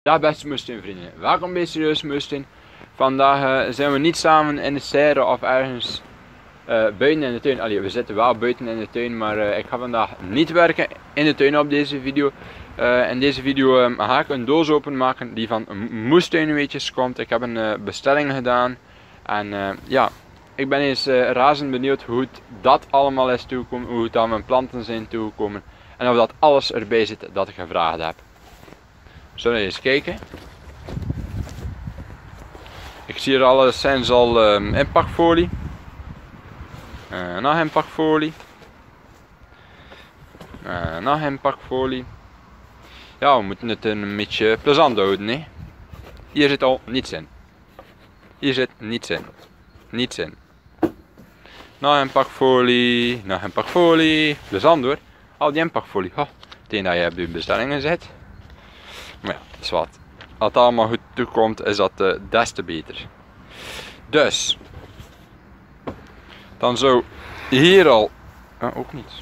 Dag beste moestuinvrienden, welkom bij Serieus Moestuin. Vandaag zijn we niet samen in de serre of ergens buiten in de tuin. Allee, we zitten wel buiten in de tuin, maar ik ga vandaag niet werken in de tuin op deze video. In deze video ga ik een doos openmaken die van Moestuinweetjes komt. Ik heb een bestelling gedaan en ja, ik ben eens razend benieuwd hoe het dat allemaal is toegekomen, hoe het aan mijn planten zijn toegekomen en of dat alles erbij zit dat ik gevraagd heb. Zullen we eens kijken? Ik zie hier alleszins al inpakfolie. Nog inpakfolie. Nog inpakfolie. Ja, we moeten het een beetje plezant houden, hè? Hier zit al niets in. Hier zit niets in. Niets in. Nog inpakfolie. Nog inpakfolie. Plezant hoor. Al die inpakfolie. Oh, meteen dat je op je bestellingen zet. Maar ja, dat is wat. Als het allemaal goed toekomt, is dat des te beter. Dus, dan zou hier al, ook niets.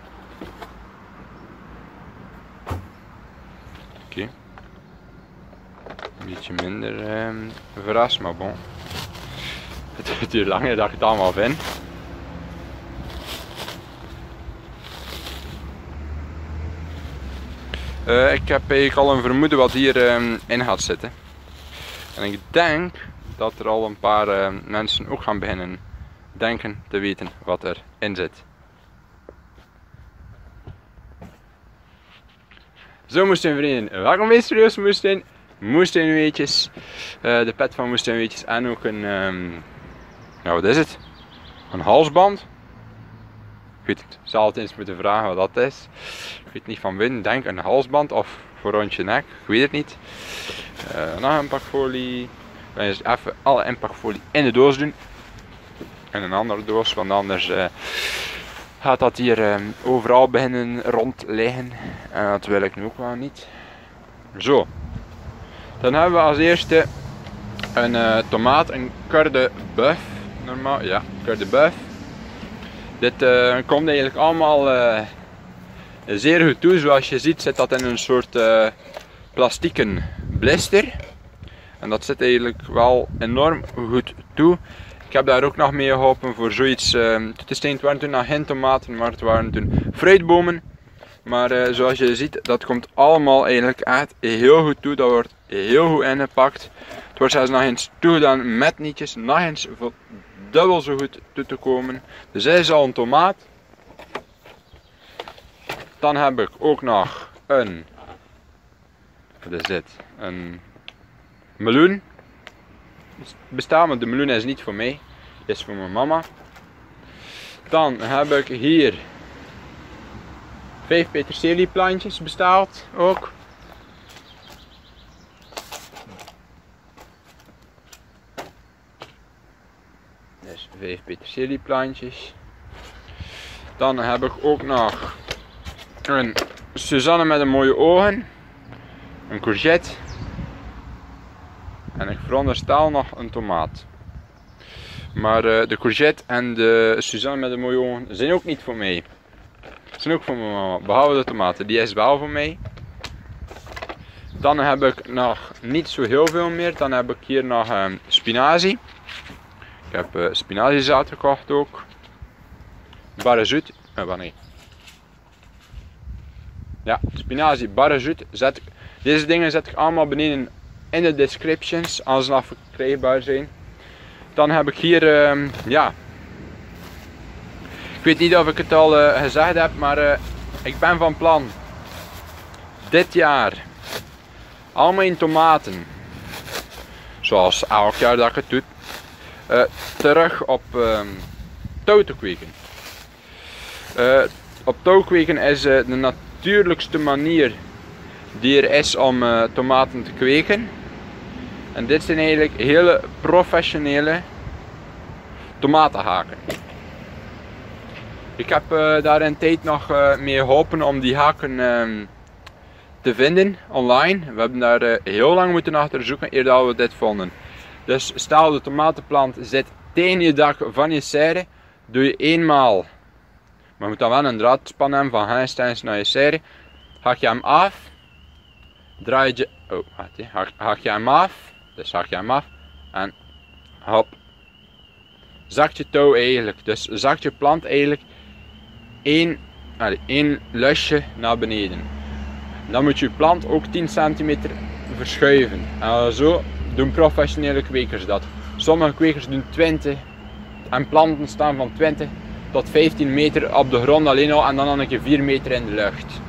Oké. Een beetje minder verrast, maar bon. Het duurt langer dat ik het allemaal vind. Ik heb eigenlijk al een vermoeden wat hier in gaat zitten. En ik denk dat er al een paar mensen ook gaan beginnen denken te weten wat erin zit. Zo moestuinvrienden, welkom bij Serieus Moestuin. Moestuinweetjes, de pet van Moestuinweetjes en ook een, nou wat is het? Een halsband. Ik weet het, ik zal het eens moeten vragen wat dat is. Ik weet niet van binnen, denk een halsband of voor rond je nek, ik weet het niet. Nog een pakfolie. Ik ga eens even alle inpakfolie in de doos doen. En een andere doos, want anders gaat dat hier overal beginnen rond liggen. En dat wil ik nu ook wel niet. Zo. Dan hebben we als eerste een tomaat, een Cœur de Bœuf. Normaal, ja, Cœur de Bœuf. Dit komt eigenlijk allemaal zeer goed toe. Zoals je ziet zit dat in een soort plastieken blister. En dat zit eigenlijk wel enorm goed toe. Ik heb daar ook nog mee geholpen voor zoiets het waren toen nog geen tomaten, maar het waren toen fruitbomen. Maar zoals je ziet, dat komt allemaal eigenlijk echt heel goed toe. Dat wordt heel goed ingepakt. Het wordt zelfs nog eens toegedaan met nietjes. Nog eens dubbel zo goed toe te komen. Dus dit is al een tomaat. Dan heb ik ook nog een, wat is dit? Een meloen. Bestaat, maar de meloen is niet voor mij. Die is voor mijn mama. Dan heb ik hier 5 peterselieplantjes besteld ook. Dus 5 peterselieplantjes. Dan heb ik ook nog een Suzanne met een mooie ogen. Een courgette. En ik veronderstel nog een tomaat. Maar de courgette en de Suzanne met de mooie ogen zijn ook niet voor mij. Ze zijn ook voor mijn mama. Behalve de tomaten. Die is wel voor mij. Dan heb ik nog niet zo heel veel meer. Dan heb ik hier nog spinazie. Ik heb spinaziezaad gekocht ook. Barre zoet. Nee. Ja, spinazie, barre zoet. Deze dingen zet ik allemaal beneden in de descriptions, als ze nog verkrijgbaar zijn. Dan heb ik hier, ja, ik weet niet of ik het al gezegd heb, maar ik ben van plan dit jaar al mijn tomaten, zoals elk jaar dat ik het doe, terug op touw te kweken. Op touw kweken is de natuurlijkste manier die er is om tomaten te kweken. En dit zijn eigenlijk hele professionele tomatenhaken. Ik heb daar een tijd nog mee geholpen om die haken te vinden online. We hebben daar heel lang moeten achter zoeken eer dat we dit vonden. Dus stel de tomatenplant zit tegen je dak van je serre, doe je eenmaal, maar je moet dan wel een draadspan hebben van Heinsteins naar je serre, hak je hem af. draai je, oh wacht, hak je hem af, dus hak je hem af en hop, zakt je touw eigenlijk, dus zakt je plant eigenlijk één lusje naar beneden. Dan moet je plant ook 10 centimeter verschuiven. En zo doen professionele kwekers dat. Sommige kwekers doen 20 en planten staan van 20 tot 15 meter op de grond alleen al en dan een keer 4 meter in de lucht.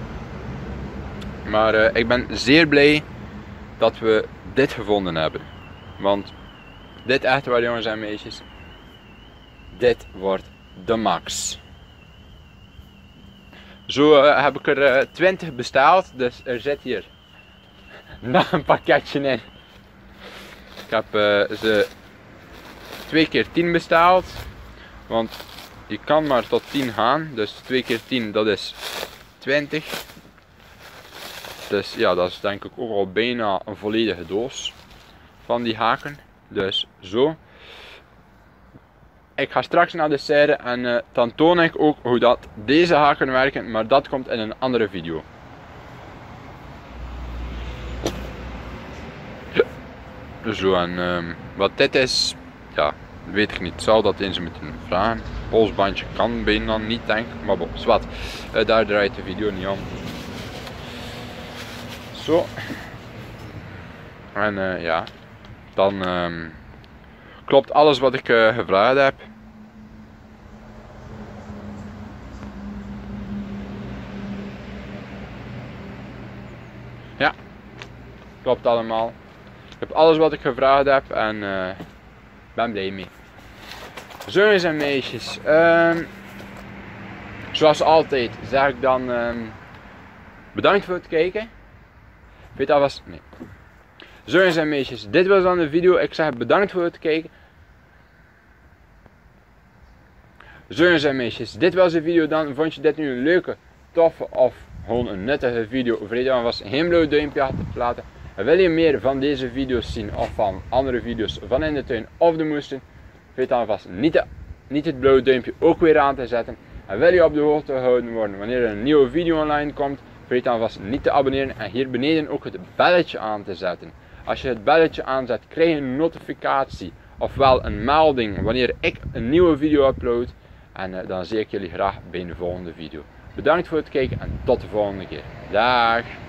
Maar ik ben zeer blij dat we dit gevonden hebben. Want dit echt waar, jongens en meisjes, dit wordt de max. Zo heb ik er 20 besteld, dus er zit hier nog een pakketje in. Ik heb ze 2 keer 10 besteld, want je kan maar tot 10 gaan, dus 2 keer 10 dat is 20. Dus ja, dat is denk ik ook al bijna een volledige doos van die haken. Dus zo. Ik ga straks naar de serre en dan toon ik ook hoe dat deze haken werken, maar dat komt in een andere video. Zo, en wat dit is, ja, weet ik niet. Zal dat eens moeten vragen. Polsbandje kan bijna niet, denk ik, maar bon, zwart. Daar draait de video niet om. Zo. En ja, dan klopt alles wat ik gevraagd heb. Ja, klopt allemaal. Ik heb alles wat ik gevraagd heb en ben blij mee. Zo, jongens en meisjes, zoals altijd zeg ik dan bedankt voor het kijken. Weet dat was, nee. Zo, jongens en meisjes, dit was dan de video. Ik zeg bedankt voor het kijken. Zo, jongens en meisjes, dit was de video dan. Vond je dit nu een leuke, toffe of gewoon een nuttige video? Vergeet dan vast geen blauw duimpje achter te laten. En wil je meer van deze video's zien of van andere video's van in de tuin of de moestuin? Vergeet dan vast niet het blauwe duimpje ook weer aan te zetten. En wil je op de hoogte gehouden worden wanneer er een nieuwe video online komt? Vergeet dan vast niet te abonneren en hier beneden ook het belletje aan te zetten. Als je het belletje aanzet, krijg je een notificatie, ofwel een melding wanneer ik een nieuwe video upload. En dan zie ik jullie graag bij de volgende video. Bedankt voor het kijken en tot de volgende keer. Dag!